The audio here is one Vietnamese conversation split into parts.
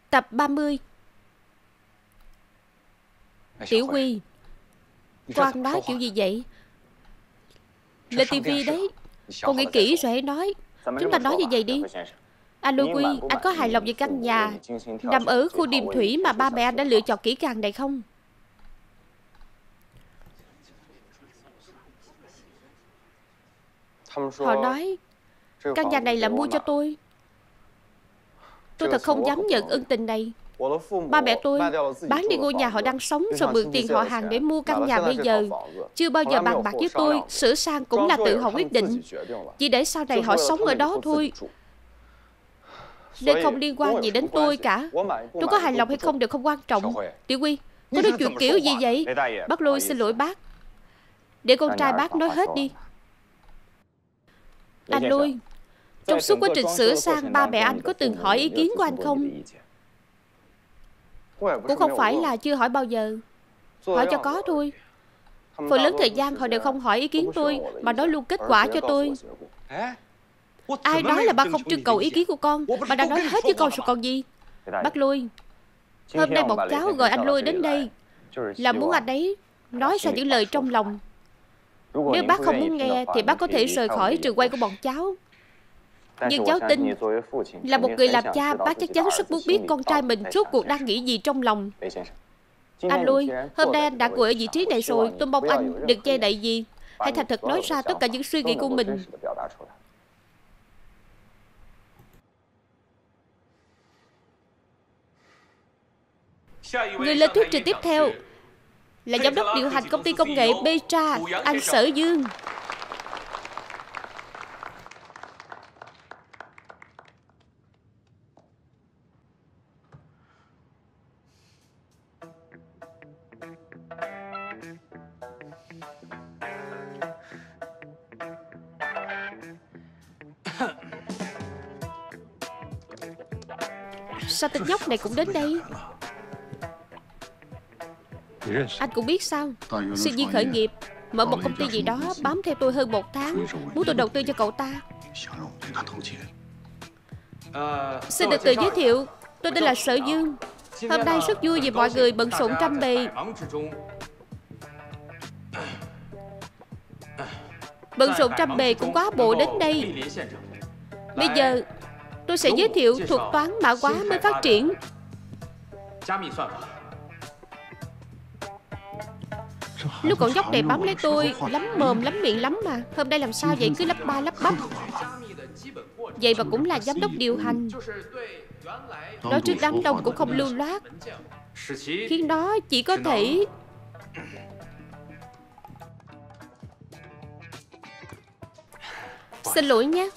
Tập 30. Tiểu Quy, Quang nói kiểu gì vậy? Lên tivi đấy. Con nghĩ kỹ rồi hãy nói. Chúng ta nói như vậy đi. Alo Quy, anh có hài lòng về căn nhà nằm ở khu Điềm Thủy mà ba mẹ anh đã lựa chọn kỹ càng này không? Họ nói căn nhà này là mua cho tôi. Tôi thật không dám nhận ân tình này. Ba mẹ tôi bán đi ngôi nhà họ đang sống rồi mượn tiền họ hàng để mua căn nhà bây giờ. Chưa bao giờ bàn bạc với tôi. Sửa sang cũng là tự họ quyết định, chỉ để sau này họ sống ở đó thôi, nên không liên quan gì đến tôi cả. Tôi có hài lòng hay không đều không quan trọng. Tiểu Quy, có nói chuyện kiểu gì vậy? Bác Lôi xin lỗi bác. Để con trai bác nói hết đi. Anh Lôi, trong suốt quá trình sửa sang, ba mẹ anh có từng hỏi ý kiến của anh không? Cũng không phải là chưa hỏi bao giờ. Hỏi cho có thôi. Phần lớn thời gian họ đều không hỏi ý kiến tôi, mà nói luôn kết quả cho tôi. Ai nói là ba không trưng cầu ý kiến của con? Ba đã nói hết với con rồi còn gì. Bác Lôi, hôm nay một cháu gọi anh Lôi đến đây là muốn anh ấy nói ra những lời trong lòng. Nếu bác không muốn nghe thì bác có thể rời khỏi trường quay của bọn cháu. Nhưng cháu tin là một người làm cha, bác chắc chắn rất muốn biết con trai mình rốt cuộc đang nghĩ gì trong lòng. Anh Lôi, hôm nay anh đã ngồi ở vị trí này rồi, tôi mong anh đừng che đậy gì. Hãy thành thật nói ra tất cả những suy nghĩ của mình. Người lên thuyết trình tiếp theo là giám đốc điều hành công ty công nghệ Petra, anh Sở Dương. Sao tên nhóc này cũng đến đây? Anh cũng biết sao? Sinh viên khởi nghiệp mở một công ty gì đó, bám theo tôi hơn 1 tháng, muốn tôi đầu tư cho cậu ta. Xin được tự giới thiệu, tôi tên là Sở Dương. Hôm nay rất vui vì mọi người bận rộn trăm bề. Bận rộn trăm bề cũng quá bộ đến đây. Bây giờ tôi sẽ giới thiệu thuật toán mã hóa mới phát triển. Lúc cậu nhóc này bám lấy tôi lắm mồm lắm miệng lắm mà. Hôm nay làm sao vậy, cứ lắp ba lắp bắp. Vậy mà cũng là giám đốc điều hành. Nói trước đám đông cũng không lưu loát, khiến nó chỉ có thể xin lỗi nhé.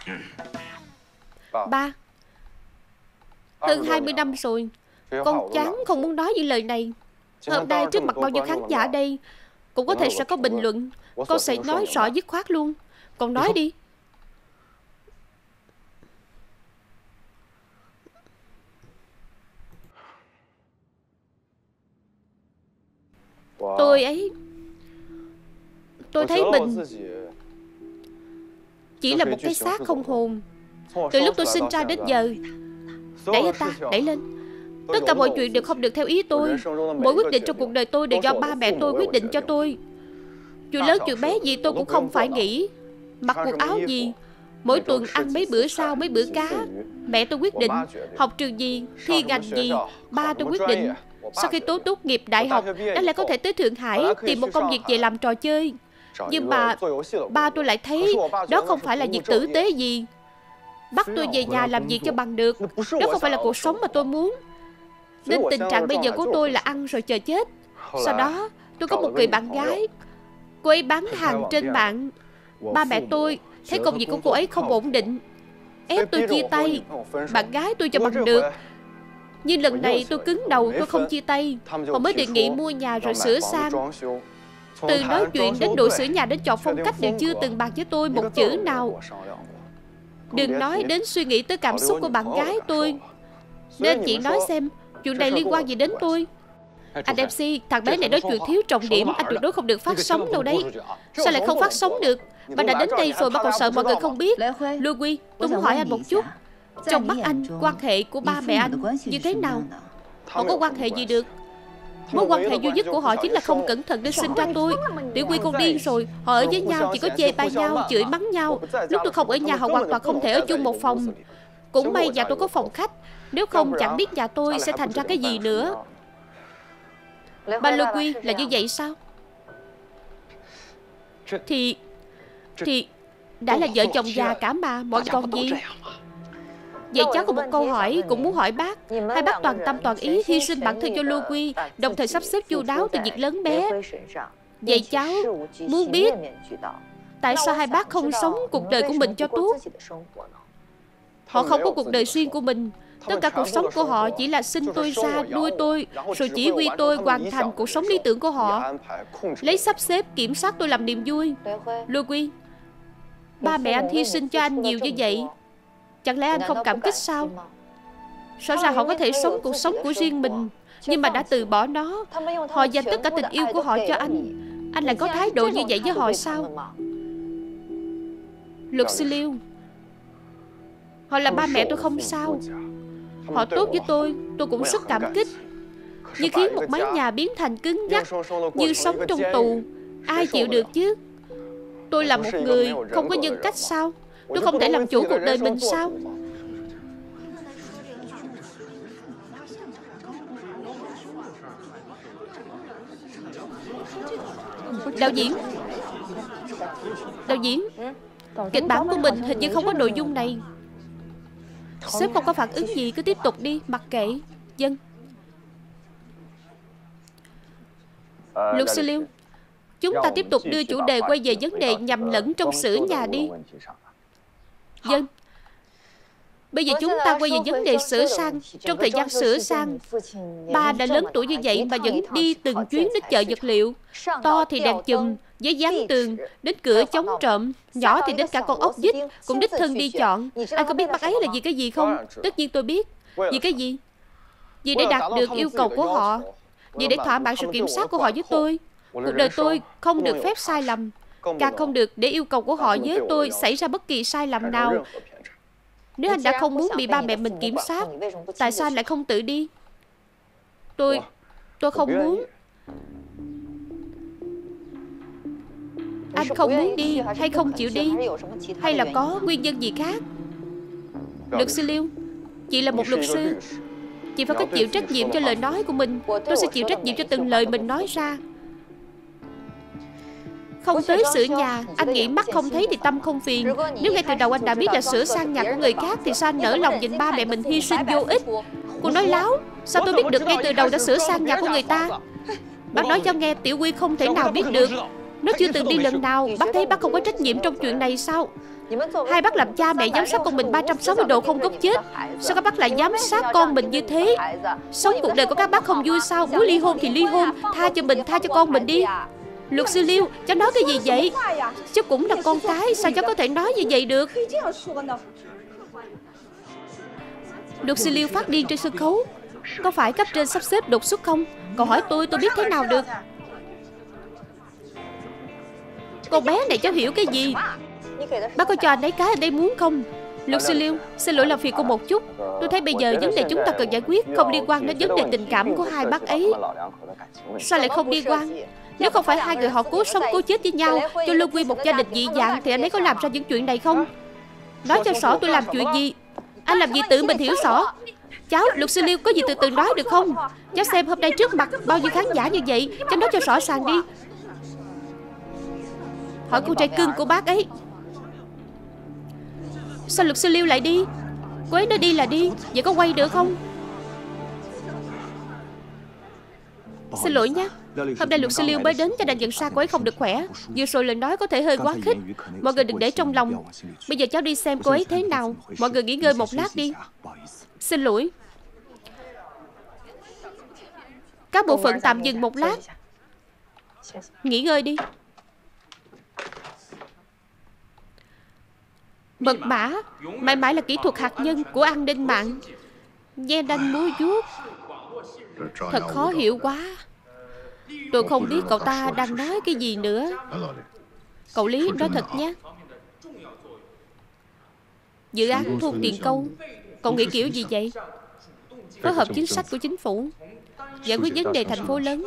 Ba, hơn 20 năm rồi, con chán không muốn nói những lời này. Hôm nay trước mặt bao nhiêu khán giả đây, cũng có thể sẽ có bình luận. Con sẽ nói rõ dứt khoát luôn. Con nói đi. Tôi thấy mình chỉ là một cái xác không hồn. Từ lúc tôi sinh ra đến giờ. Đẩy anh ta, đẩy lên. Tất cả mọi chuyện đều không được theo ý tôi. Mỗi quyết định trong cuộc đời tôi đều do ba mẹ tôi quyết định cho tôi. Chuyện lớn chuyện bé gì tôi cũng không phải nghĩ. Mặc quần áo gì, mỗi tuần ăn mấy bữa rau mấy bữa cá, mẹ tôi quyết định. Học trường gì, thi ngành gì, ba tôi quyết định. Sau khi tốt nghiệp đại học, đáng lẽ có thể tới Thượng Hải tìm một công việc về làm trò chơi. Nhưng mà ba tôi lại thấy đó không phải là việc tử tế gì, bắt tôi về nhà làm việc cho bằng được. Đó không phải là cuộc sống mà tôi muốn. Nên tình trạng bây giờ của tôi là ăn rồi chờ chết. Sau đó tôi có một người bạn gái, cô ấy bán hàng trên mạng. Ba mẹ tôi thấy công việc của cô ấy không ổn định, ép tôi chia tay bạn gái tôi cho bằng được. Nhưng lần này tôi cứng đầu, tôi không chia tay. Họ mới đề nghị mua nhà rồi sửa sang. Từ nói chuyện đến độ sửa nhà đến chọn phong cách đều chưa từng bàn với tôi một chữ nào. Đừng nói đến suy nghĩ tới cảm xúc của bạn gái tôi. Nên chị nói xem, chuyện này liên quan gì đến tôi? Anh MC, thằng bé này nói chuyện thiếu trọng điểm, anh tuyệt đối không được phát sóng đâu đấy. Sao lại không phát sóng được? Bạn đã đến đây rồi, bạn còn sợ mọi người không biết? Lưu Quy, tôi muốn hỏi anh một chút. Trong mắt anh, quan hệ của ba mẹ anh như thế nào? Họ có quan hệ gì được? Mối quan hệ duy nhất của họ chính là không cẩn thận nên sinh ra tôi. Tiểu Quy con điên rồi. Họ ở với nhau chỉ có chê bai nhau, chửi mắng nhau. Lúc tôi không ở nhà họ hoàn toàn không thể ở chung một phòng. Cũng may nhà tôi có phòng khách, nếu không chẳng biết nhà tôi sẽ thành ra cái gì nữa. Ba Lô Quy là như vậy sao? Thì đã là vợ chồng già cả mà, mọi còn gì. Vậy cháu có một câu hỏi cũng muốn hỏi bác. Hai bác toàn tâm toàn ý hy sinh bản thân cho Lô Quy, đồng thời sắp xếp chu đáo từ việc lớn bé. Vậy cháu muốn biết tại sao hai bác không sống cuộc đời của mình cho tốt? Họ không có cuộc đời riêng của mình. Tất cả cuộc sống của họ chỉ là sinh tôi ra, nuôi tôi, rồi chỉ huy tôi hoàn thành cuộc sống lý tưởng của họ, lấy sắp xếp, kiểm soát tôi làm niềm vui. Lô Quy, ba mẹ anh hy sinh cho anh nhiều như vậy, chẳng lẽ anh không cảm kích sao? Rõ ràng họ có thể sống cuộc sống của riêng mình, nhưng mà đã từ bỏ nó. Họ dành tất cả tình yêu của họ cho anh lại có thái độ như vậy với họ sao? Luật sư Liêu, họ là ba mẹ tôi không sao. Họ tốt với tôi cũng rất cảm kích. Nhưng khiến một mái nhà biến thành cứng nhắc, như sống trong tù, ai chịu được chứ? Tôi là một người không có nhân cách sao? Tôi không thể làm chủ cuộc đời mình sao? Đạo diễn, kịch bản của mình hình như không có nội dung này. Sếp không có phản ứng gì, cứ tiếp tục đi, mặc kệ. Dân. Luật sư Liêu, chúng ta tiếp tục đưa chủ đề quay về vấn đề nhầm lẫn trong sửa nhà đi. Dân. Bây giờ chúng ta quay về vấn đề sửa sang. Trong thời gian sửa sang, ba đã lớn tuổi như vậy mà vẫn đi từng chuyến đến chợ vật liệu. To thì đèn chùm, giấy dán tường, đến cửa chống trộm. Nhỏ thì đến cả con ốc vít cũng đích thân đi chọn. Anh có biết bác ấy là vì cái gì không? Tất nhiên tôi biết. Vì cái gì? Vì để đạt được yêu cầu của họ, vì để thỏa mãn sự kiểm soát của họ với tôi. Cuộc đời tôi không được phép sai lầm, càng không được để yêu cầu của họ với tôi xảy ra bất kỳ sai lầm nào. Nếu anh đã không muốn bị ba mẹ mình kiểm soát, tại sao anh lại không tự đi? Tôi không muốn. Anh không muốn đi hay không chịu đi, hay là có nguyên nhân gì khác? Luật sư Liêu, chị là một luật sư, chị phải có chịu trách nhiệm cho lời nói của mình. Tôi sẽ chịu trách nhiệm cho từng lời mình nói ra. Không tới sửa nhà, anh nghĩ mắt không thấy thì tâm không phiền. Nếu ngay từ đầu anh đã biết là sửa sang nhà của người khác, thì sao anh nỡ lòng nhìn ba mẹ mình hy sinh vô ích? Cô nói láo. Sao tôi biết được ngay từ đầu đã sửa sang nhà của người ta? Bác nói cho nghe, Tiểu Quy không thể nào biết được. Nó chưa từng đi lần nào. Bác thấy bác không có trách nhiệm trong chuyện này sao? Hai bác làm cha mẹ giám sát con mình 360 độ không gốc chết. Sao các bác lại giám sát con mình như thế? Sống cuộc đời của các bác không vui sao? Muốn ly hôn thì ly hôn, tha cho mình, tha cho con mình đi. Luật sư Liêu, cháu nói cái gì vậy? Cháu cũng là con cái, sao cháu có thể nói như vậy được? Luật sư Liêu phát điên trên sân khấu. Có phải cấp trên sắp xếp đột xuất không? Cậu hỏi tôi biết thế nào được? Con bé này cháu hiểu cái gì? Bác có cho anh ấy cái anh ấy muốn không? Luật sư Liêu, xin lỗi làm phiền cô một chút. Tôi thấy bây giờ vấn đề chúng ta cần giải quyết không liên quan đến vấn đề tình cảm của hai bác ấy. Sao lại không liên quan? Nếu không phải hai người họ cố sống cố chết với nhau, cho Lô Quy một gia đình dị dạng, thì anh ấy có làm ra những chuyện này không? Nói cho rõ tôi làm chuyện gì. Anh làm gì tự mình hiểu rõ. Cháu, luật sư Liêu, có gì từ từ nói được không? Cháu xem hôm nay trước mặt bao nhiêu khán giả như vậy, cháu nói cho rõ ràng đi. Hỏi cô trai cưng của bác ấy. Sao luật sư Liêu lại đi? Cô ấy nói đi là đi. Vậy có quay được không? Xin lỗi nhé. Hôm nay luật sư Liêu mới đến cho nên nhận ra cô ấy không được khỏe. Vừa rồi lời nói có thể hơi quá khích. Mọi người đừng để trong lòng. Bây giờ cháu đi xem cô ấy thế nào. Mọi người nghỉ ngơi một lát đi. Xin lỗi. Các bộ phận tạm dừng một lát. Nghỉ ngơi đi. Mật mã mãi mãi là kỹ thuật hạt nhân của an ninh mạng. Nhe đanh múa vuốt. Thật khó hiểu quá. Tôi không biết cậu ta đang nói cái gì nữa. Cậu Lý nói thật nhé. Dự án thu tiền công. Cậu nghĩ kiểu gì vậy? Phối hợp chính sách của chính phủ, giải quyết vấn đề thành phố lớn.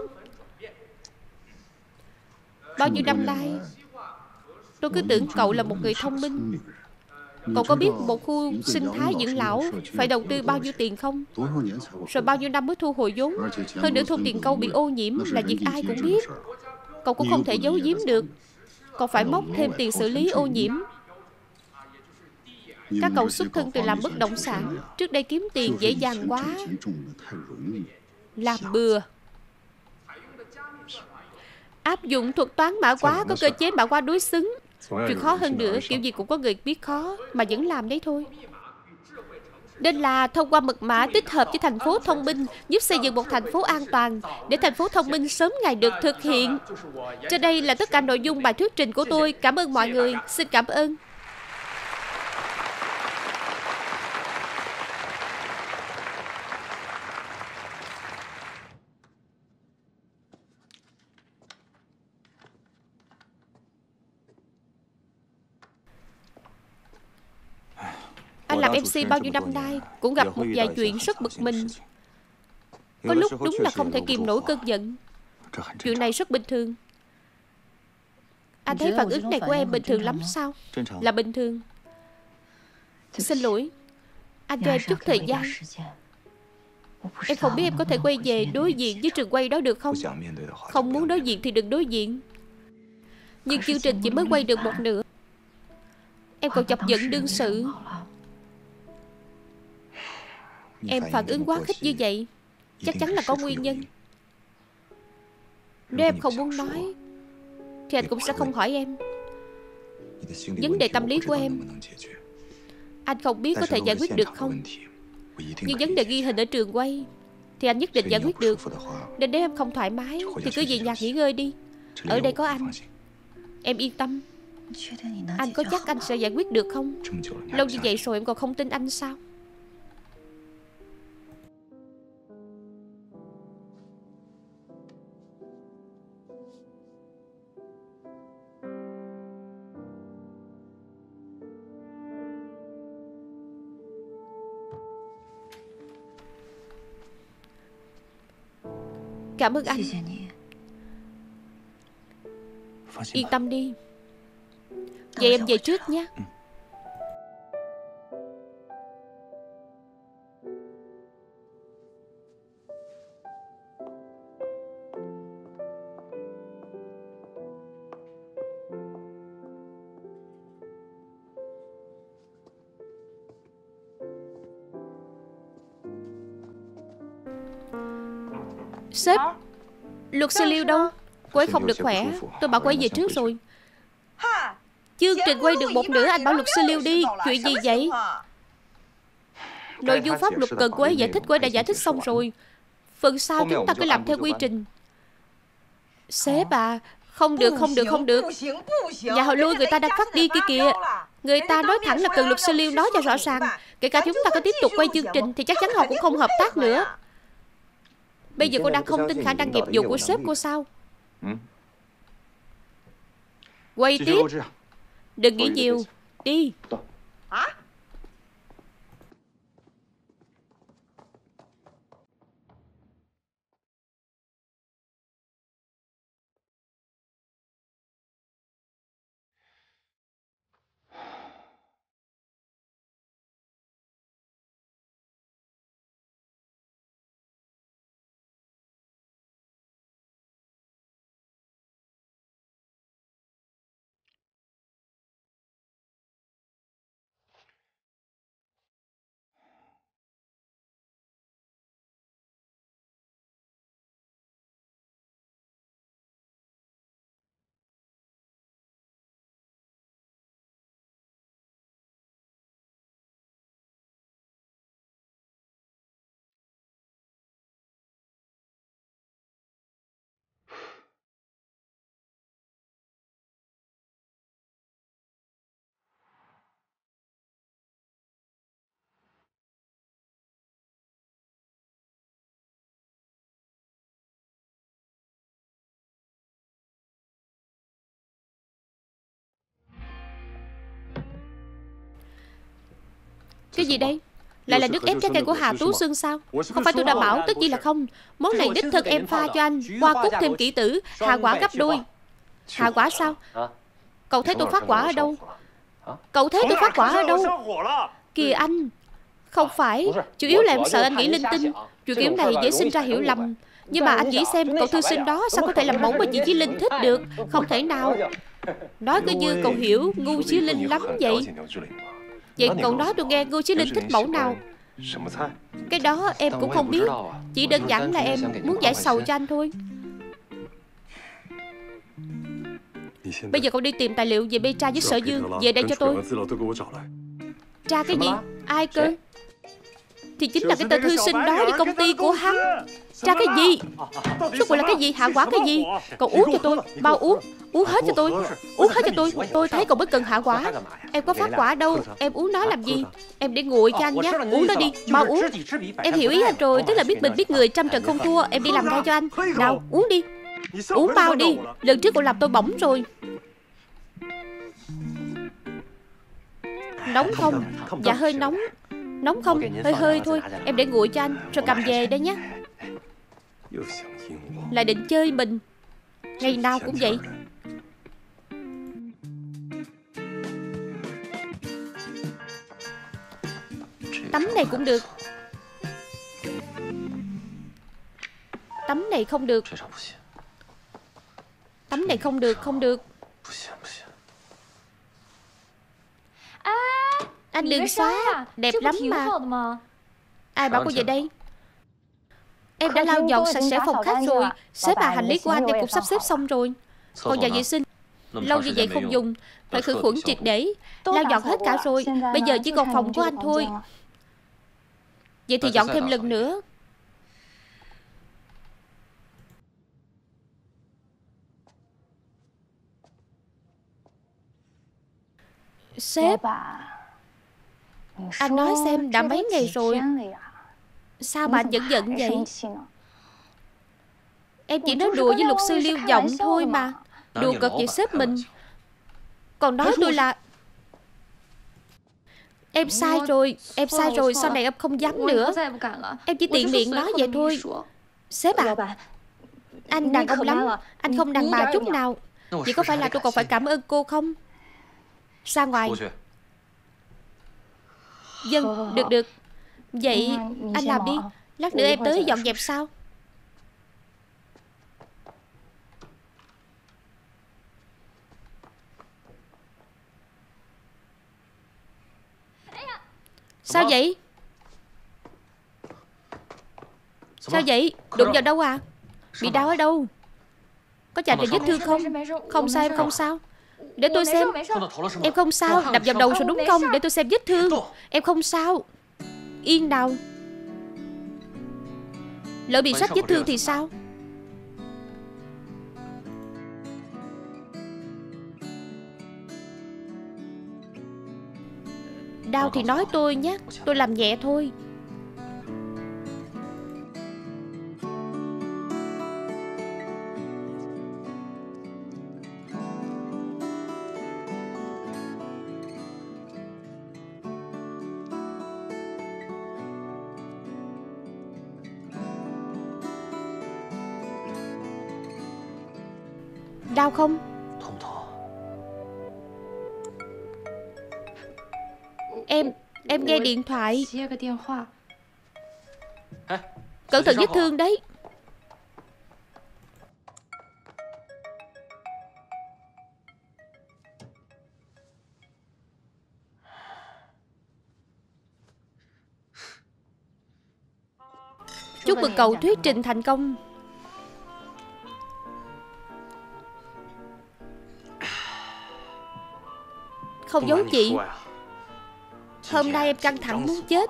Bao nhiêu năm nay tôi cứ tưởng cậu là một người thông minh. Cậu có biết một khu sinh thái dưỡng lão phải đầu tư bao nhiêu tiền không? Rồi bao nhiêu năm mới thu hồi vốn? Hơn nữa thu tiền công bị ô nhiễm là việc ai cũng biết. Cậu cũng không thể giấu giếm được. Cậu phải móc thêm tiền xử lý ô nhiễm. Các cậu xuất thân từ làm bất động sản, trước đây kiếm tiền dễ dàng quá. Làm bừa. Áp dụng thuật toán mã hóa, có cơ chế mã hóa đối xứng. Chuyện khó hơn nữa, kiểu gì cũng có người biết khó mà vẫn làm đấy thôi. Nên là thông qua mật mã tích hợp với thành phố thông minh, giúp xây dựng một thành phố an toàn, để thành phố thông minh sớm ngày được thực hiện. Trên đây là tất cả nội dung bài thuyết trình của tôi. Cảm ơn mọi người. Xin cảm ơn. Anh làm MC bao nhiêu năm nay cũng gặp một vài chuyện rất bực mình. Có lúc đúng là không thể kìm nổi cơn giận. Chuyện này rất bình thường. Anh thấy phản ứng này của em bình thường lắm sao? Là bình thường. Xin lỗi, anh cho em chút thời gian. Em không biết em có thể quay về đối diện với trường quay đó được không? Không muốn đối diện thì đừng đối diện. Nhưng chương trình chỉ mới quay được một nửa. Em còn chọc giận đương sự. Em phản ứng quá khích như vậy chắc chắn là có nguyên nhân. Nếu em không muốn nói thì anh cũng sẽ không hỏi em. Vấn đề tâm lý của em anh không biết có thể giải quyết được không. Nhưng vấn đề ghi hình ở trường quay thì anh nhất định giải quyết được. Nên nếu em không thoải mái thì cứ về nhà nghỉ ngơi đi. Ở đây có anh. Em yên tâm. Anh có chắc anh sẽ giải quyết được không? Lâu như vậy rồi em còn không tin anh sao? Cảm ơn anh. Yên tâm đi. Vậy em về trước nhé. Sếp, luật sư Liêu đâu? Cô ấy không được khỏe. Tôi bảo cô ấy về trước rồi. Chương trình quay được một nửa, anh bảo luật sư Liêu đi. Chuyện gì vậy? Nội dung pháp luật cần cô ấy giải thích, cô ấy đã giải thích xong rồi. Phần sau chúng ta cứ làm theo quy trình. Sếp à, không được, không được, không được. Nhà họ Lui người ta đang phát đi kia kìa. Người ta nói thẳng là cần luật sư Liêu nói cho rõ ràng. Kể cả chúng ta có tiếp tục quay chương trình thì chắc chắn họ cũng không hợp tác nữa. Bây giờ cô đang không tin khả năng nghiệp vụ của sếp cô sao? Quay tiếp. Đừng nghĩ nhiều. Đi. Cái gì đây? Lại là nước ép trái cây của Hà Tú Xưng sao? Không phải tôi đã bảo, tất nhiên là không. Món này đích thân em pha cho anh, hoa cúc thêm kỷ tử, hạ quả gấp đôi. Hạ quả sao? Cậu thấy tôi phát quả ở đâu? Cậu thấy tôi phát quả ở đâu? Kìa anh, không phải, chủ yếu là em sợ anh nghĩ linh tinh. Chuyện kiểu này dễ sinh ra hiểu lầm. Nhưng mà anh nghĩ xem, cậu thư sinh đó sao có thể làm mẫu mà chị Chí Linh thích được? Không thể nào. Nói cứ như cậu hiểu Ngô Chí Linh lắm vậy. Vậy cậu nói tôi nghe Ngô Chí Linh thích mẫu nào? Cái đó em cũng không biết. Chỉ đơn giản là em muốn giải sầu cho anh thôi. Bây giờ cậu đi tìm tài liệu về Bê Tra với Sở Dương. Về đây cho tôi. Tra cái gì? Ai cơ? Thì chính là cái tên thư sinh đó với công ty của hắn. Tra cái gì? Rốt cuộc là cái gì? Hạ quả cái gì? Cậu uống cho tôi. Bao uống. Uống hết cho tôi. Uống hết cho tôi. Tôi thấy cậu mới cần hạ quả. Em có phát quả đâu. Em uống nó làm gì? Em để nguội cho anh nhé. Uống nó đi. Bao uống. Em hiểu ý anh rồi. Tức là biết mình biết người, trăm trận không thua. Em đi làm ngay cho anh. Nào uống đi. Uống bao đi. Lần trước cậu làm tôi bỏng rồi. Nóng không? Dạ hơi nóng. Nóng không? Hơi hơi thôi. Em để nguội cho anh rồi cầm về đây nhé. Lại định chơi mình. Ngày nào cũng vậy. Tấm này cũng được. Tấm này không được. Tấm này không được. Không được. Anh đừng xóa. Đẹp lắm mà. Ai bảo cô về đây? Em đã lau dọn sạch sẽ phòng khách rồi. Xếp bà hành lý của anh em cũng sắp xếp xong rồi. Còn nhà vệ sinh lâu như vậy không dùng, phải khử khuẩn triệt để. Lau dọn hết cả rồi. Bây giờ chỉ còn phòng của anh thôi. Vậy thì dọn thêm lần nữa. Sếp, anh nói xem đã mấy ngày rồi. Sao mà anh vẫn giận vậy? Em chỉ nói đùa với luật sư Liêu Giọng thôi mà. Đùa cợt vậy sếp mình. Còn nói tôi là em sai rồi. Em sai rồi. Sau này em không dám nữa. Em chỉ tiện miệng nói vậy thôi. Sếp à, anh đàn ông lắm. Anh không đàn bà chút nào. Vậy có phải là tôi còn phải cảm ơn cô không? Ra ngoài. Vâng, được được. Vậy anh làm đi. Lát nữa em tới dọn dẹp sau. Sao vậy? Sao vậy? Đụng vào đâu à? Bị đau ở đâu? Có chạm vào vết thương không? Không sao, em không sao. Để tôi xem. Em không sao. Đập vào đầu rồi đúng không? Để tôi xem vết thương. Em không sao. Yên nào. Lỡ bị rách vết thương thì sao? Đau thì nói tôi nhé. Tôi làm nhẹ thôi. Đau không? Em nghe điện thoại. Cẩn thận vết thương đấy. Chúc mừng cậu thuyết trình thành công. Không giấu chị, hôm nay em căng thẳng muốn chết.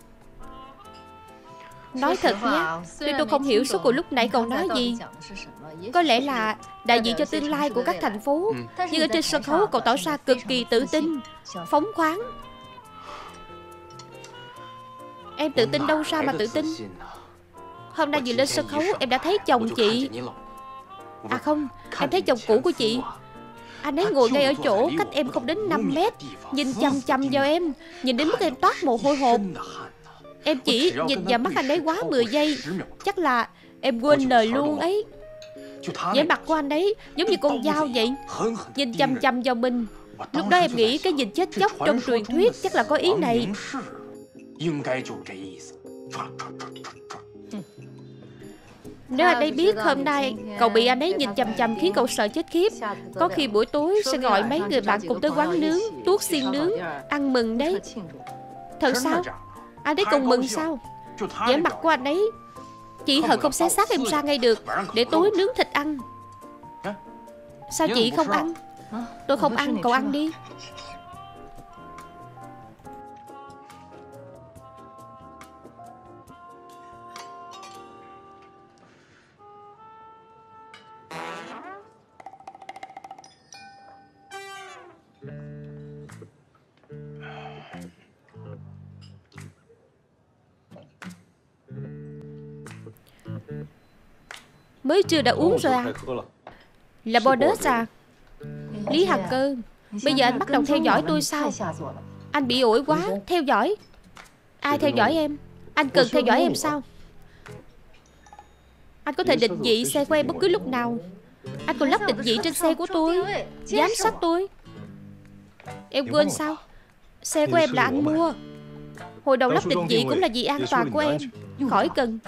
Nói thật nhé, tuy tôi không hiểu suốt cuộc lúc nãy cậu nói gì. Có lẽ là đại diện cho tương lai của các thành phố. Nhưng ở trên sân khấu cậu tỏ ra cực kỳ tự tin, phóng khoáng. Em tự tin đâu ra mà tự tin. Hôm nay vừa lên sân khấu em đã thấy chồng chị. À không, em thấy chồng cũ của chị. Anh ấy ngồi ngay ở chỗ cách em không đến 5 mét, nhìn chằm chằm vào em, nhìn đến mức em toát mồ hôi hột. Em chỉ nhìn vào mắt anh ấy quá 10 giây, chắc là em quên lời luôn ấy. Vẻ mặt của anh ấy giống như con dao vậy, nhìn chằm chằm vào mình. Lúc đó em nghĩ cái nhìn chết chóc trong truyền thuyết chắc là có ý này. Nếu anh ấy biết hôm nay cậu bị anh ấy nhìn chằm chằm khiến cậu sợ chết khiếp, có khi buổi tối sẽ gọi mấy người bạn cùng tới quán nướng, tuốt xiên nướng, ăn mừng đấy. Thật sao? Anh ấy cùng mừng sao? Vẻ mặt của anh ấy chỉ hận không xé xác em ra ngay được, để tối nướng thịt ăn. Sao chị không ăn? Tôi không ăn, cậu ăn đi. Mới chưa đã uống rồi à? Là Borders à? Lý Hằng Cơ, bây giờ anh bắt đầu theo dõi tôi sao? Anh bị ổi quá. Theo dõi? Ai theo dõi em? Anh cần theo dõi em sao? Anh có thể định vị xe của em bất cứ lúc nào. Anh còn lắp định vị trên xe của tôi, giám sát tôi. Em quên sao? Xe của em là anh mua. Hồi đầu lắp định vị cũng là vì an toàn của em. Khỏi cần.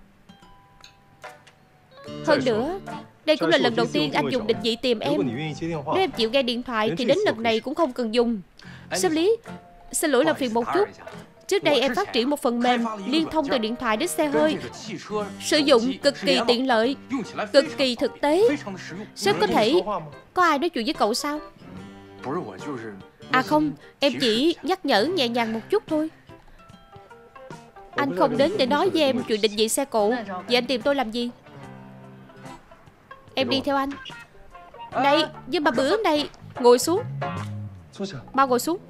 Hơn nữa, đây cũng là lần đầu tiên anh dùng định vị tìm em. Nếu em chịu nghe điện thoại thì đến lần này cũng không cần dùng. Sếp Lý, xin lỗi làm phiền một chút. Trước đây em phát triển một phần mềm liên thông từ điện thoại đến xe hơi, sử dụng cực kỳ tiện lợi, cực kỳ thực tế. Sếp có thể có ai nói chuyện với cậu sao? À không, em chỉ nhắc nhở nhẹ nhàng một chút thôi. Anh không đến để nói với em chuyện định vị xe cộ. Vậy anh tìm tôi làm gì? Em đi theo anh. Này, nhưng mà bữa này. Ngồi xuống. Mau ngồi xuống.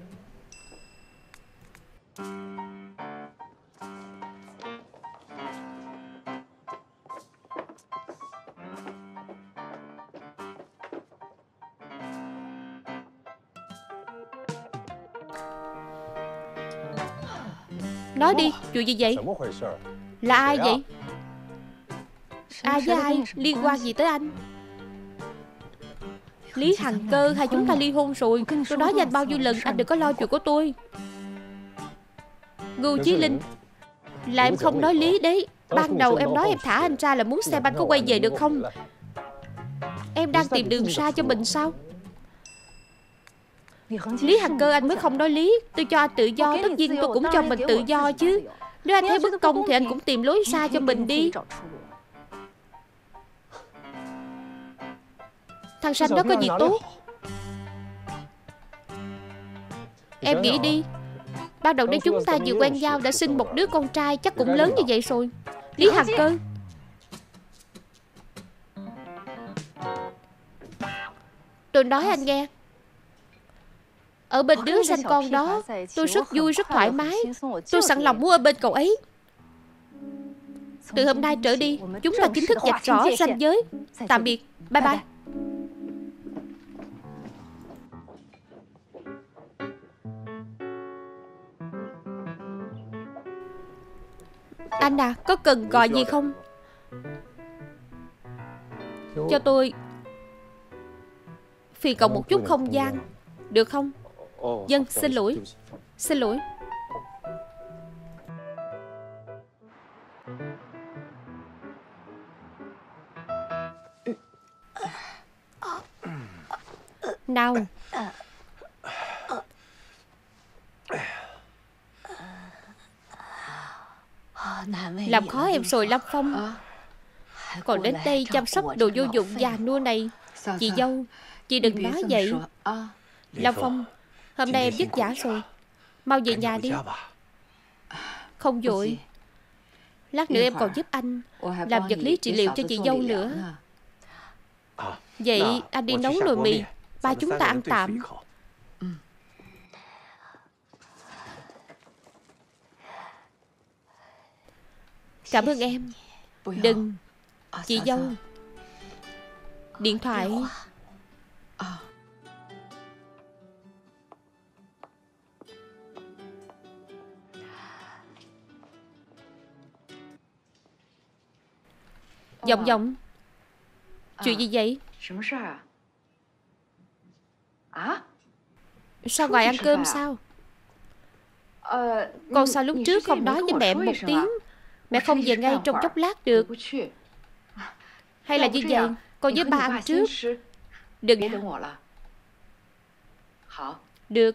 Nói đi, chuyện gì vậy? Là ai vậy? Ai với ai? Liên quan gì tới anh? Lý Hằng Cơ, hai chúng ta ly hôn rồi. Tôi nói với anh bao nhiêu lần, anh đừng có lo chuyện của tôi. Ngưu Chí Linh, là em không nói lý đấy. Ban đầu em nói em thả anh ra là muốn xem anh có quay về được không. Em đang tìm đường ra cho mình sao? Lý Hằng Cơ, anh mới không nói lý. Tôi cho anh tự do, tất nhiên tôi cũng cho mình tự do chứ. Nếu anh thấy bất công thì anh cũng tìm lối ra cho mình đi. Thằng Sanh đó có gì tốt? Em nghĩ đi. Ban đầu nếu chúng ta vừa quen nhau đã sinh một đứa con trai chắc cũng lớn như vậy rồi. Lý Hằng Cơ, tôi nói anh nghe, ở bên đứa sanh con đó tôi rất vui, rất thoải mái. Tôi sẵn lòng muốn ở bên cậu ấy. Từ hôm nay trở đi, chúng ta chính thức vạch rõ ranh giới. Tạm biệt, bye bye. Anh à, có cần gọi gì không? Cho tôi phiền cậu một chút không gian, được không? Vâng, xin lỗi. Xin lỗi. Nào. Làm khó em rồi Lâm Phong. Còn đến đây chăm sóc đồ vô dụng già nua này. Chị dâu, chị đừng nói vậy. Lâm Phong, hôm nay em vất vả rồi, mau về nhà đi. Không vội. Lát nữa em còn giúp anh làm vật lý trị liệu cho chị dâu nữa. Vậy anh đi nấu nồi mì, ba chúng ta ăn tạm. Cảm ơn em. Đừng. Chị dâu, điện thoại. Giọng Giọng, chuyện gì vậy? Sao ngoài ăn cơm sao? Con sao lúc trước không nói với mẹ một tiếng? Mẹ không về ngay trong chốc lát được. Hay là như vậy, con với ba ăn trước. Đừng nha. Được.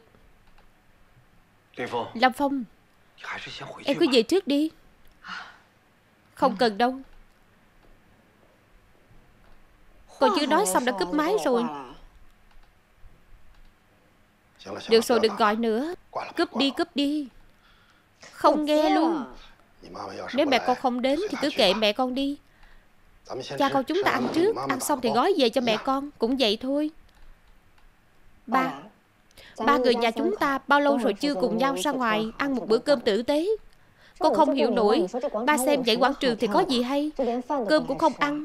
Lâm Phong, em cứ về trước đi. Không cần đâu. Con chưa nói xong đã cúp máy rồi. Được rồi, đừng gọi nữa. Cúp đi. Không nghe luôn. Nếu mẹ con không đến thì cứ kệ mẹ con đi. Cha con chúng ta ăn trước, ăn xong thì gói về cho mẹ con. Cũng vậy thôi. Ba người nhà chúng ta bao lâu rồi chưa cùng nhau ra ngoài ăn một bữa cơm tử tế. Con không hiểu nổi. Ba xem dạy quảng trường thì có gì hay, cơm cũng không ăn.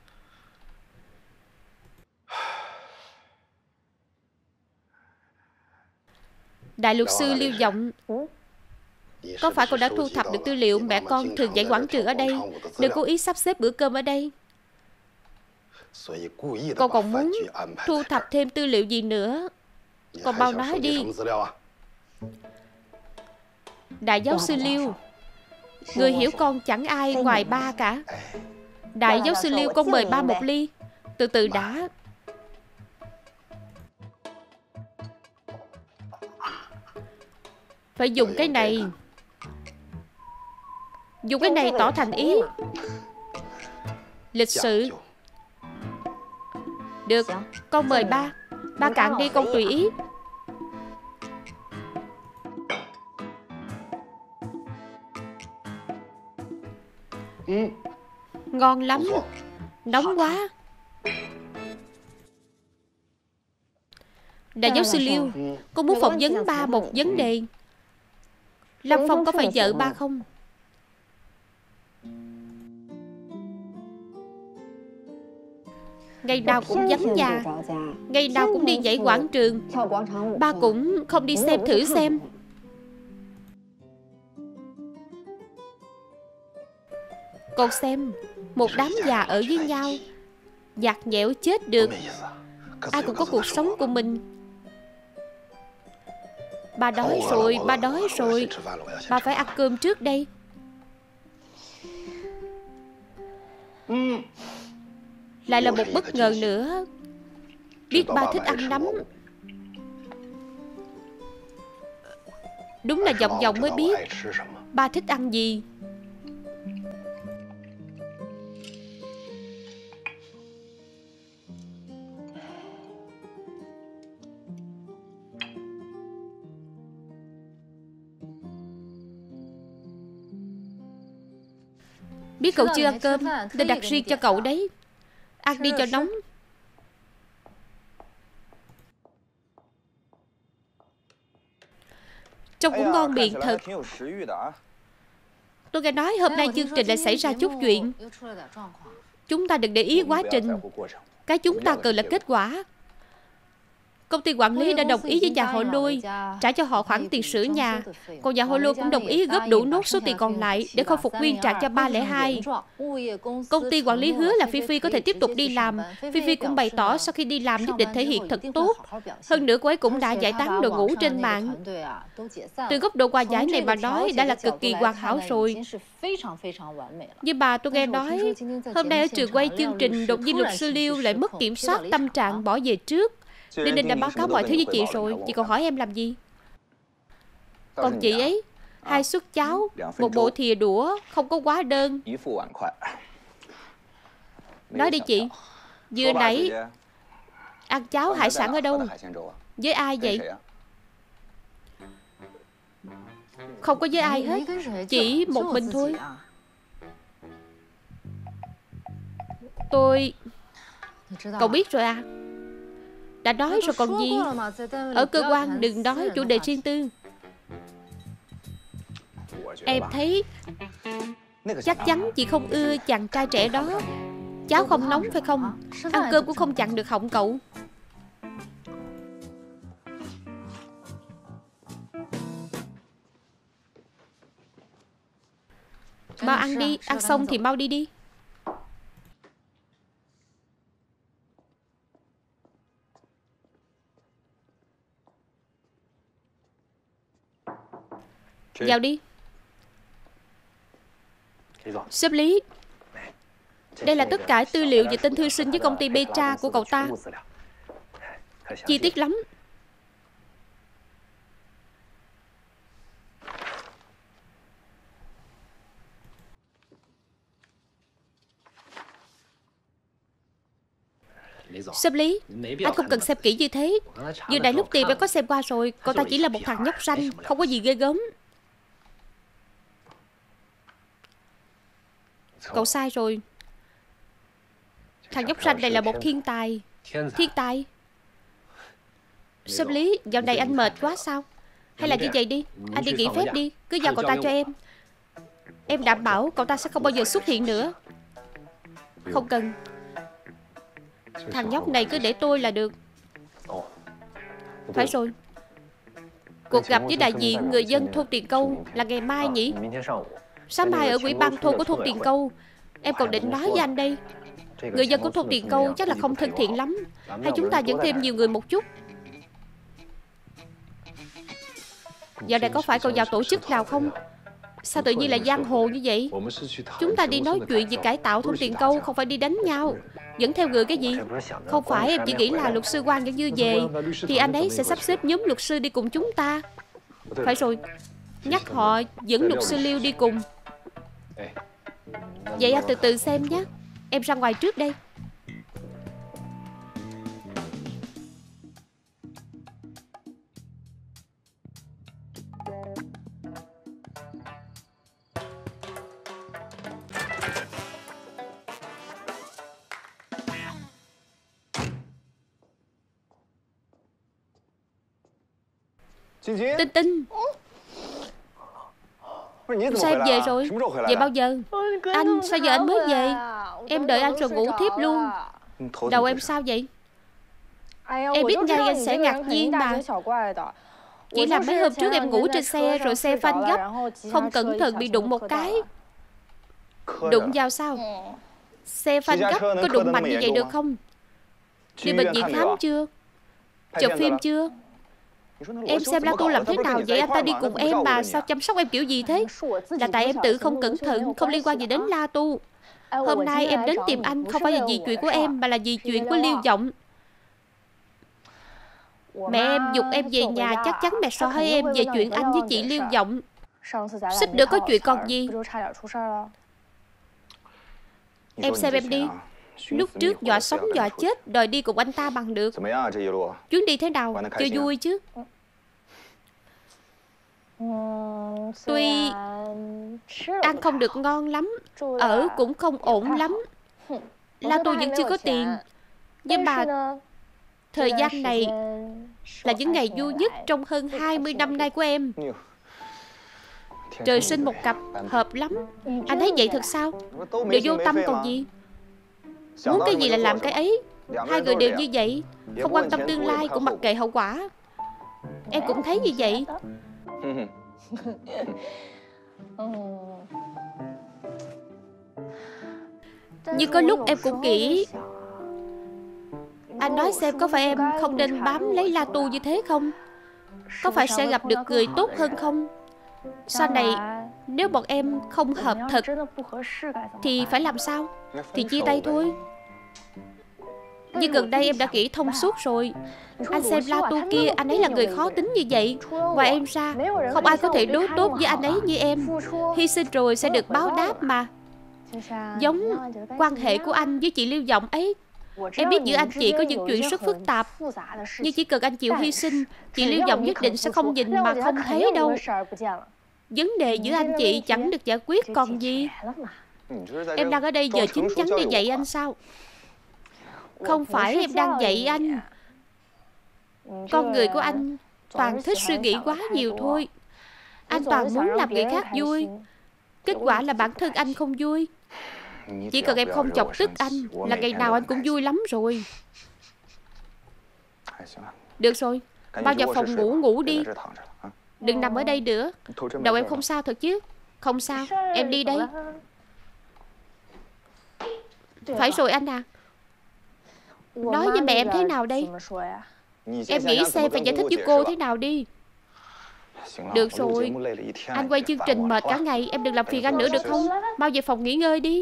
Đại luật sư Liêu Giọng, có phải con đã thu thập được tư liệu mẹ con thường dạy quảng trường ở đây, đừng cố ý sắp xếp bữa cơm ở đây? Con còn muốn thu thập thêm tư liệu gì nữa? Con mau nói đi. Đại giáo sư Liêu, người hiểu con chẳng ai ngoài ba cả. Đại giáo sư Liêu, con mời ba một ly. Từ từ đã. Phải dùng cái này. Dùng cái này tỏ thành ý. Lịch sự. Được, con mời ba. Ba cạn đi, con tùy ý. Ngon lắm. Nóng quá. Đại giáo sư Liêu, con muốn phỏng vấn ba một vấn đề. Lâm Phong có phải vợ ba không? Ngày nào cũng vắng nhà, ngày nào cũng đi dãy quảng trường. Ba cũng không đi xem thử xem. Con xem, một đám già ở với nhau, nhạt nhẽo chết được. Ai cũng có cuộc sống của mình. Ba đói rồi, ba đói rồi. Ba phải ăn cơm trước đây. Lại là một bất ngờ nữa. Biết ba thích ăn nấm. Đúng là Giọng Giọng mới biết ba thích ăn gì. Biết cậu chưa ăn cơm nên đặt riêng cho cậu đấy. Ăn đi cho nóng. Trông cũng ngon miệng thật. Tôi nghe nói hôm nay chương trình lại xảy ra chút chuyện. Chúng ta đừng để ý quá trình. Cái chúng ta cần là kết quả. Công ty quản lý đã đồng ý với nhà họ Lôi trả cho họ khoản tiền sửa nhà. Còn nhà họ Lôi cũng đồng ý góp đủ nốt số tiền còn lại để khôi phục nguyên trạng cho 302. Công ty quản lý hứa là Phi Phi có thể tiếp tục đi làm. Phi Phi cũng bày tỏ sau khi đi làm nhất định thể hiện thật tốt. Hơn nữa cô ấy cũng đã giải tán đội ngũ trên mạng. Từ góc độ hòa giải này mà nói đã là cực kỳ hoàn hảo rồi. Nhưng mà tôi nghe nói hôm nay ở trường quay chương trình đột nhiên luật sư Liêu lại mất kiểm soát tâm trạng bỏ về trước. Nên đã báo cáo mọi thứ với chị rồi. Chị còn hỏi em làm gì? Còn chị ấy, 2 suất cháo, 1 bộ thìa đũa, không có hóa đơn. Nói đi chị. Vừa nãy ăn cháo hải sản ở đâu? Với ai vậy? Không có với ai hết. Chỉ một mình thôi. Tôi... Cậu biết rồi à? Đã nói rồi còn gì. Ở cơ quan đừng nói chủ đề riêng tư. Em thấy chắc chắn chị không ưa chàng trai trẻ đó. Cháo không nóng phải không? Ăn cơm cũng không chặn được họng cậu. Mau ăn đi, ăn xong thì mau đi đi. Vào đi. Sếp Lý, đây là tất cả tư liệu về tên thư sinh với công ty Petra của cậu ta. Chi tiết lắm. Sếp Lý, anh không cần xem kỹ như thế. Vừa nãy lúc tìm em có xem qua rồi. Cậu ta chỉ là một thằng nhóc xanh, không có gì ghê gớm. Cậu sai rồi. Thằng nhóc xanh này là một thiên tài. Thiên tài? Sếp Lý, dạo này anh mệt quá sao? Hay là như vậy đi, anh đi nghỉ phép đi. Cứ giao cậu ta cho em. Em đảm bảo cậu ta sẽ không bao giờ xuất hiện nữa. Không cần. Thằng nhóc này cứ để tôi là được. Phải rồi. Cuộc gặp với đại diện người dân thôn Tiền Câu là ngày mai nhỉ? Sáng mai ở ủy ban thôn của thôn Tiền Câu. Em còn định nói với anh đây. Người dân của thôn Tiền Câu chắc là không thân thiện lắm. Hay chúng ta dẫn thêm nhiều người một chút? Giờ này có phải cậu vào tổ chức nào không? Sao tự nhiên là giang hồ như vậy? Chúng ta đi nói chuyện về cải tạo thôn Tiền Câu, không phải đi đánh nhau. Dẫn theo người cái gì? Không phải em chỉ nghĩ là luật sư Quan Nhẫn Như về thì anh ấy sẽ sắp xếp nhóm luật sư đi cùng chúng ta. Phải rồi, nhắc họ dẫn luật sư Liêu đi cùng. Vậy anh từ từ xem nhé. Em ra ngoài trước đây. Tinh Tinh, sao em về rồi? Về bao giờ? Anh, sao giờ anh mới về? Em đợi anh rồi ngủ thiếp luôn. Đầu em sao vậy? Em biết ngay anh sẽ ngạc nhiên mà. Chỉ là mấy hôm trước em ngủ trên xe rồi xe phanh gấp, không cẩn thận bị đụng một cái. Đụng vào sao? Xe phanh gấp có đụng mạnh như vậy được không? Đi bệnh viện khám chưa? Chụp phim chưa? Em xem La Tu làm thế nào vậy? Anh ta đi cùng em mà sao chăm sóc em kiểu gì thế? Là tại em tự không cẩn thận, không liên quan gì đến La Tu. Hôm nay em đến tìm anh không phải là vì chuyện của em, mà là vì chuyện của Liêu Giọng. Mẹ em giục em về nhà, chắc chắn mẹ sẽ hỏi em về chuyện anh với chị Liêu Giọng. Xích nữa có chuyện còn gì? Em xem em đi. Lúc trước dọa sống dọa chết, đòi đi cùng anh ta bằng được. Chuyến đi thế nào? Chơi vui chứ? Tuy ăn không được ngon lắm, ở cũng không ổn lắm. La Tu vẫn chưa có tiền. Nhưng mà thời gian này là những ngày vui nhất trong hơn 20 năm nay của em. Trời sinh một cặp, hợp lắm. Anh thấy vậy thật sao? Đều vô tâm còn gì. Muốn cái gì là làm cái ấy. Hai người đều như vậy, không quan tâm tương lai cũng mặc kệ hậu quả. Em cũng thấy như vậy. Nhưng có lúc em cũng nghĩ, anh nói xem có phải em không nên bám lấy La Tu như thế không? Có phải sẽ gặp được người tốt hơn không? Sau này nếu bọn em không hợp thật thì phải làm sao? Thì chia tay thôi. Nhưng gần đây em đã nghĩ thông suốt rồi. Anh xem La Tu kia, anh ấy là người khó tính như vậy. Ngoài em ra, không ai có thể đối tốt với anh ấy như em. Hy sinh rồi sẽ được báo đáp mà. Giống quan hệ của anh với chị Liêu Giọng ấy. Em biết giữa anh chị có những chuyện rất phức tạp, nhưng chỉ cần anh chịu hy sinh, chị Liêu Giọng nhất định sẽ không nhìn mà không thấy đâu. Vấn đề giữa anh chị chẳng được giải quyết còn gì. Em đang ở đây giờ chín chắn để dạy anh sao? Không phải em đang dạy anh. Con người của anh toàn thích suy nghĩ quá nhiều thôi. Anh toàn muốn làm người khác vui. Kết quả là bản thân anh không vui. Chỉ cần em không chọc tức anh là ngày nào anh cũng vui lắm rồi. Được rồi, mau vào phòng ngủ ngủ đi. Đừng nằm ở đây nữa. Đầu em không sao thật chứ? Không sao, em đi đây. Phải rồi anh à. Nói với mẹ em thế nào đây? Em nghĩ xem phải giải thích với cô thế nào đi. Được rồi, anh quay chương trình mệt cả ngày, em đừng làm phiền anh nữa được không? Mau về phòng nghỉ ngơi đi.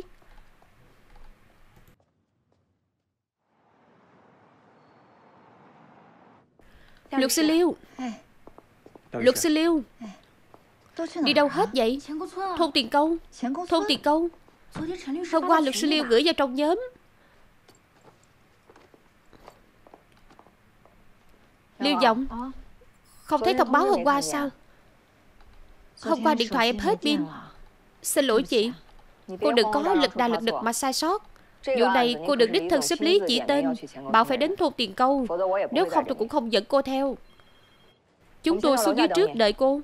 Luật sư Liêu. Luật sư Liêu. Đi đâu hết vậy? Thôn Tiền Câu. Thôn Tiền Câu. Hôm qua luật sư Liêu gửi vào trong nhóm. Liêu giọng. Không thấy thông báo hôm qua sao? Hôm qua điện thoại em hết pin. Xin lỗi chị. Cô đừng có lật đà lật đật mà sai sót. Vụ này cô được đích thân xếp lý chỉ tên, bảo phải đến thôn Tiền Câu. Nếu không tôi cũng không dẫn cô theo. Chúng tôi xuống dưới trước đợi cô.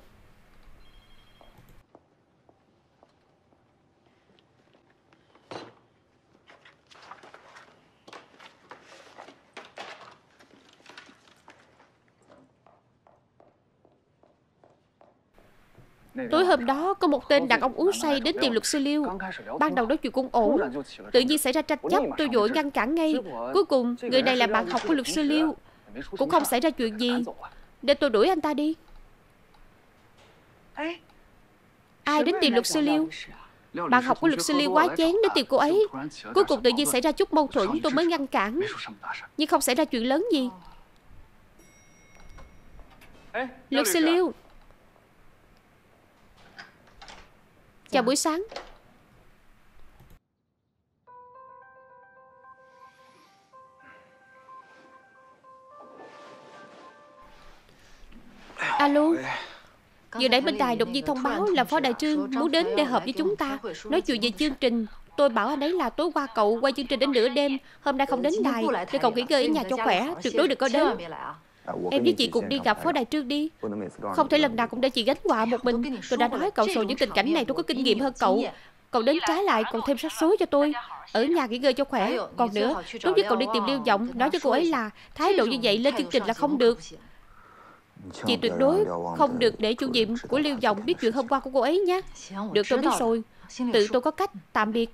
Tối hôm đó có một tên đàn ông uống say đến tìm luật sư Liêu. Ban đầu nói chuyện cũng ổn, tự nhiên xảy ra tranh chấp, tôi vội ngăn cản ngay. Cuối cùng người này là bạn học của luật sư Liêu, cũng không xảy ra chuyện gì, nên tôi đuổi anh ta đi. Ai đến tìm luật sư Liêu? Bạn học của luật sư Liêu quá chén đến tìm cô ấy. Cuối cùng tự nhiên xảy ra chút mâu thuẫn, tôi mới ngăn cản, nhưng không xảy ra chuyện lớn gì. Luật sư Liêu. Chào buổi sáng. Alo. Vừa nãy bên đài đột nhiên thông báo là Phó Đại Trương muốn đến để họp với chúng ta, nói chuyện về chương trình. Tôi bảo anh ấy là tối qua cậu quay chương trình đến nửa đêm, hôm nay không đến đài, để cậu nghỉ ngơi ở nhà cho khỏe, tuyệt đối đừng có đến. Em với chị cùng đi gặp Phó Đại Trương đi. Không thể lần nào cũng để chị gánh họa một mình. Tôi đã nói cậu rồi, những tình cảnh này tôi có kinh nghiệm hơn cậu. Cậu đến trái lại còn thêm rắc rối cho tôi. Ở nhà nghỉ ngơi cho khỏe. Còn nữa, tốt nhất cậu đi tìm Liêu Giọng, nói cho cô ấy là thái độ như vậy lên chương trình là không được. Chị tuyệt đối không được để chủ nhiệm của Liêu Giọng biết chuyện hôm qua của cô ấy nhé. Được, tôi biết rồi. Tự tôi có cách. Tạm biệt.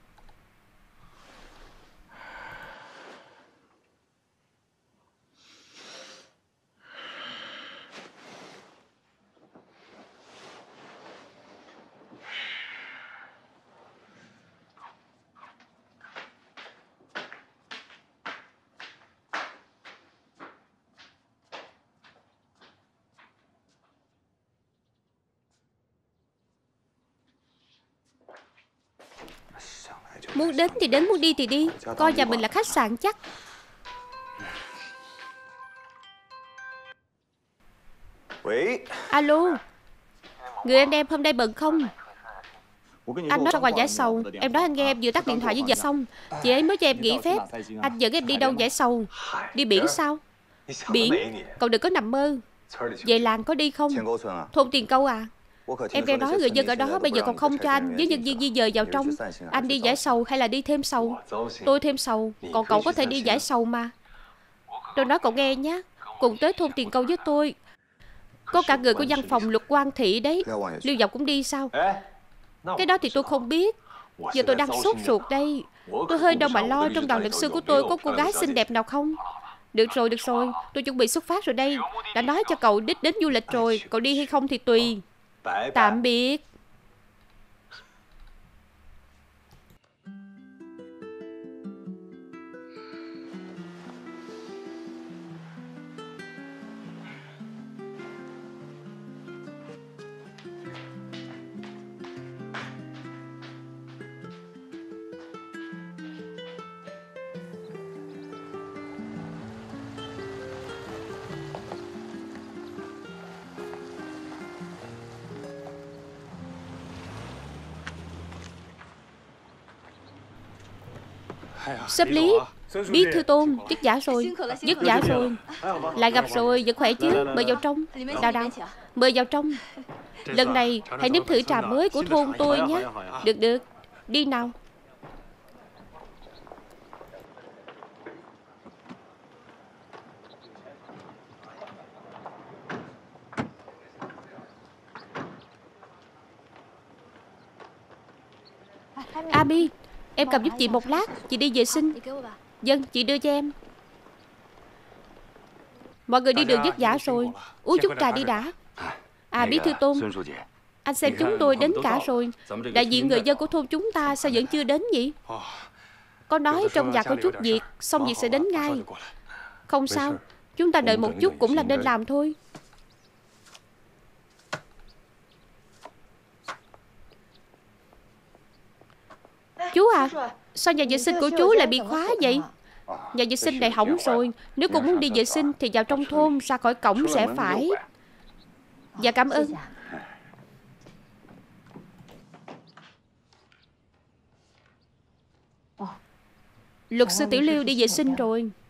Muốn đến thì đến, muốn đi thì đi. Coi nhà mình là khách sạn chắc. Alo. Người anh em hôm nay bận không? Anh nói ra ngoài giải sầu. Em nói anh nghe em vừa tắt điện thoại với vợ xong. Chị ấy mới cho em nghỉ phép. Anh dẫn em đi đâu giải sầu? Đi biển sao? Biển? Cậu đừng có nằm mơ. Về làng có đi không? Thôn Tiền Câu à? Em nghe nói người dân ở đó bây giờ còn không cho anh với nhân viên di dời vào trong. Anh đi giải sầu hay là đi thêm sầu? Tôi thêm sầu, còn cậu có thể đi giải sầu mà. Tôi nói cậu nghe nhé. Cùng tới thôn Tiền Câu với tôi. Có cả người của văn phòng Luật Quan Thị đấy. Liêu Giọng cũng đi sao? Cái đó thì tôi không biết. Giờ tôi đang sốt ruột đây. Tôi hơi đâu mà lo trong đoàn luật sư của tôi có cô gái xinh đẹp nào không? Được rồi, tôi chuẩn bị xuất phát rồi đây. Đã nói cho cậu đích đến du lịch rồi. Cậu đi hay không thì tùy. Tạm biệt. Sếp Lý, biết thư Tôn, dứt giả rồi. Dứt giả rồi. Lại gặp rồi, vẫn khỏe chứ? Mời vào trong. Đào, mời vào trong. Lần này hãy nếm thử trà mới của thôn tôi nhé. Được, đi nào. Ami, em cầm giúp chị một lát. Chị đi vệ sinh. Vâng, chị đưa cho em. Mọi người đi đường vất vả rồi, uống chút trà đi đã. Bí thư Tôn, anh xem chúng tôi đến cả rồi. Đại diện người dân của thôn chúng ta sao vẫn chưa đến nhỉ? Có nói trong nhà có chút việc, xong việc sẽ đến ngay. Không sao, chúng ta đợi một chút cũng là nên làm thôi. Chú à, sao nhà vệ sinh của chú lại bị khóa vậy? Nhà vệ sinh này hỏng rồi. Nếu cô muốn đi vệ sinh thì vào trong thôn, ra khỏi cổng sẽ phải. Dạ cảm ơn. Luật sư Tiểu Liêu đi vệ sinh rồi.